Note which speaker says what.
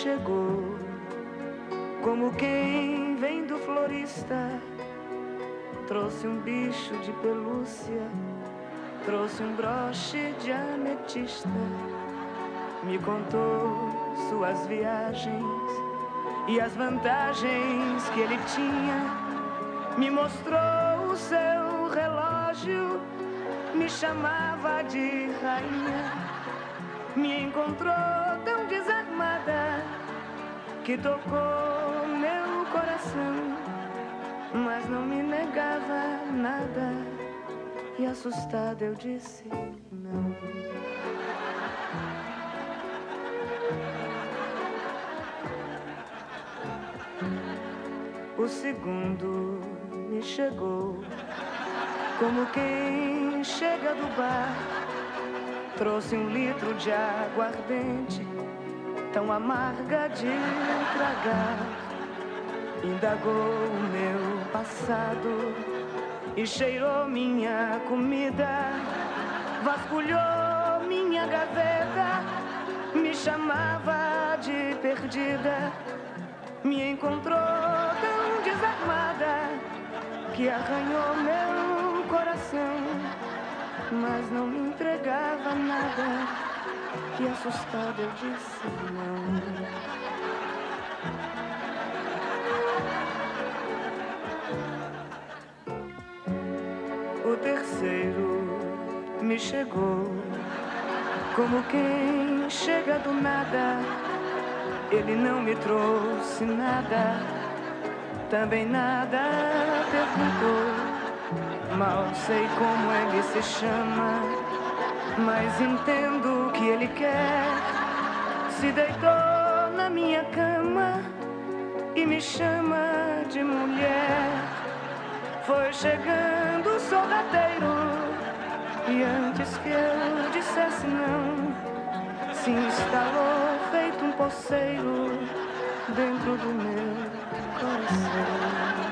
Speaker 1: chegou, como quem vem do florista. Trouxe um bicho de pelúcia, trouxe um broche de ametista. Me contou suas viagens e as vantagens que ele tinha. Me mostrou o seu relógio, me chamava de rainha. Me encontrou tão desarmada que tocou meu coração, mas não me negava nada. E assustada eu disse não. O segundo me chegou, como quem chega do bar. Trouxe 1 litro de aguardente, tão amarga de tragar. Indagou o meu passado e cheirou minha comida. Vasculhou minha gaveta, me chamava de perdida. Me encontrou tão desarmada que arranhou meu coração, mas não me entregava nada. E assustada eu disse não. O terceiro me chegou, como quem chega do nada. Ele não me trouxe nada, também nada perguntou. Mal sei como ele se chama, mas entendo o que ele quer. Se deitou na minha cama e me chama de mulher. Foi chegando sorrateiro e antes que eu dissesse não, se instalou feito um poceiro dentro do meu coração.